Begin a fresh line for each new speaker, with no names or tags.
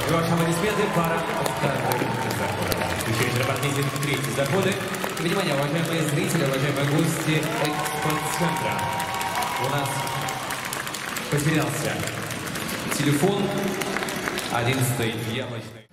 И ваши аплодисменты, пара вторых заходов. Еще репортинг третьи заходы. Внимание, уважаемые зрители, уважаемые гости экспоцентра. У нас потерялся телефон 11-й яблочной.